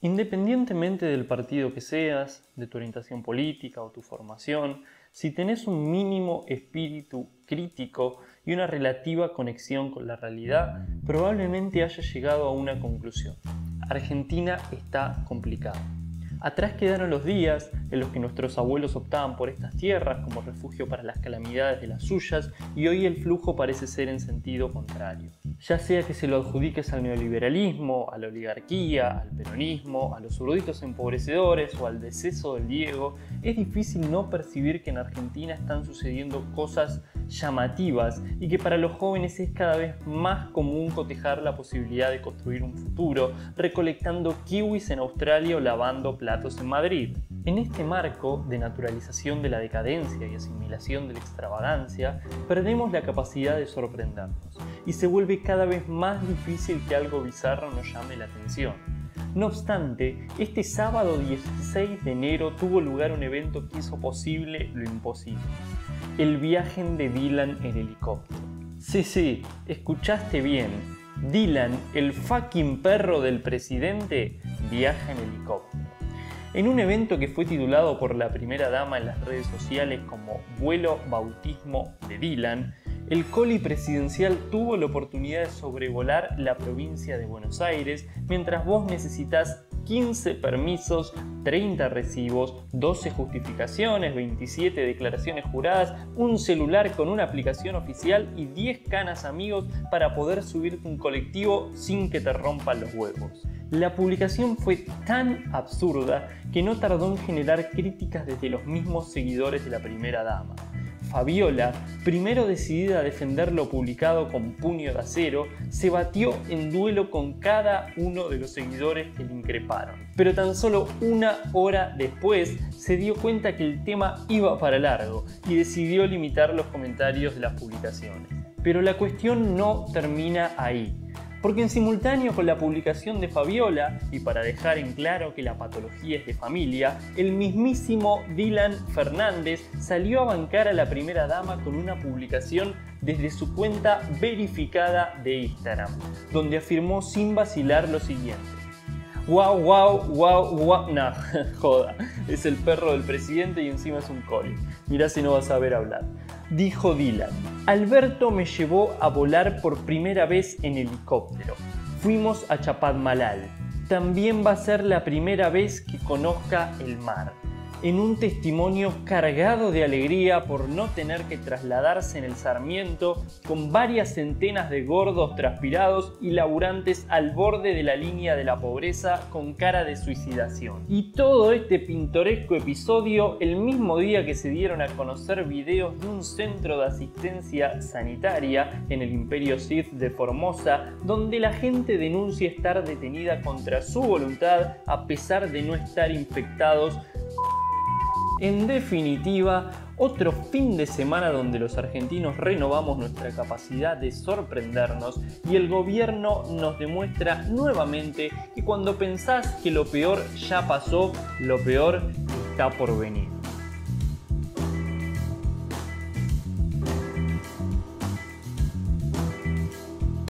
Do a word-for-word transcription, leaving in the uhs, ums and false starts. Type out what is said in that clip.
Independientemente del partido que seas, de tu orientación política o tu formación, si tenés un mínimo espíritu crítico y una relativa conexión con la realidad, probablemente hayas llegado a una conclusión. Argentina está complicada. Atrás quedaron los días en los que nuestros abuelos optaban por estas tierras como refugio para las calamidades de las suyas y hoy el flujo parece ser en sentido contrario. Ya sea que se lo adjudiques al neoliberalismo, a la oligarquía, al peronismo, a los zurditos empobrecedores o al deceso del Diego, es difícil no percibir que en Argentina están sucediendo cosas llamativas y que para los jóvenes es cada vez más común cotejar la posibilidad de construir un futuro recolectando kiwis en Australia o lavando platos en Madrid. En este marco de naturalización de la decadencia y asimilación de la extravagancia, perdemos la capacidad de sorprendernos y se vuelve cada vez más difícil que algo bizarro nos llame la atención. No obstante, este sábado dieciséis de enero tuvo lugar un evento que hizo posible lo imposible: el viaje de Dylan en helicóptero. Sí, sí, escuchaste bien. Dylan, el fucking perro del presidente, viaja en helicóptero. En un evento que fue titulado por la primera dama en las redes sociales como Vuelo Bautismo de Dylan, el coli presidencial tuvo la oportunidad de sobrevolar la provincia de Buenos Aires mientras vos necesitas quince permisos, treinta recibos, doce justificaciones, veintisiete declaraciones juradas, un celular con una aplicación oficial y diez canas amigos para poder subirte un colectivo sin que te rompan los huevos. La publicación fue tan absurda que no tardó en generar críticas desde los mismos seguidores de la primera dama. Fabiola, primero decidida a defender lo publicado con puño de acero, se batió en duelo con cada uno de los seguidores que le increparon. Pero tan solo una hora después se dio cuenta que el tema iba para largo y decidió limitar los comentarios de las publicaciones. Pero la cuestión no termina ahí. Porque en simultáneo con la publicación de Fabiola, y para dejar en claro que la patología es de familia, el mismísimo Dylan Fernández salió a bancar a la primera dama con una publicación desde su cuenta verificada de Instagram, donde afirmó sin vacilar lo siguiente: Wow, wow, wow, wow. Nah, joda, es el perro del presidente y encima es un coli. Mirá si no vas a ver hablar. Dijo Dylan: Alberto me llevó a volar por primera vez en helicóptero. Fuimos a Chapadmalal. También va a ser la primera vez que conozca el mar. En un testimonio cargado de alegría por no tener que trasladarse en el Sarmiento con varias centenas de gordos transpirados y laburantes al borde de la línea de la pobreza con cara de suicidación. Y todo este pintoresco episodio el mismo día que se dieron a conocer videos de un centro de asistencia sanitaria en el Imperio Sith de Formosa, donde la gente denuncia estar detenida contra su voluntad a pesar de no estar infectados. En definitiva, otro fin de semana donde los argentinos renovamos nuestra capacidad de sorprendernos y el gobierno nos demuestra nuevamente que cuando pensás que lo peor ya pasó, lo peor está por venir.